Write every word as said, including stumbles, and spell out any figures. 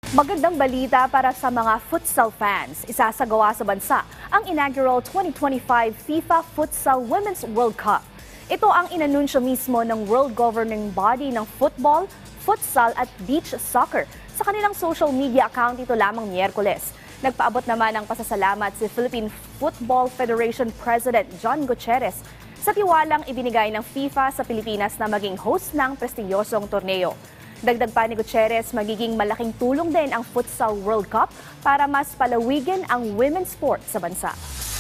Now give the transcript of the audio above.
Magandang balita para sa mga futsal fans. Isasagawa sa bansa ang inaugural twenty twenty-five FIFA Futsal Women's World Cup. Ito ang inanunsyo mismo ng World Governing Body ng football, futsal at beach soccer sa kanilang social media account ito lamang Miyerkules. Nagpaabot naman ng pasasalamat si Philippine Football Federation President John Gutierrez sa tiwalang ibinigay ng FIFA sa Pilipinas na maging host ng prestigyosong torneo. Dagdag pa ni Gutierrez, magiging malaking tulong din ang Futsal World Cup para mas palawigin ang women's sport sa bansa.